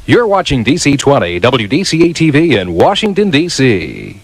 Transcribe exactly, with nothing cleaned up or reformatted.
You're watching D C twenty W D C A T V in Washington, D C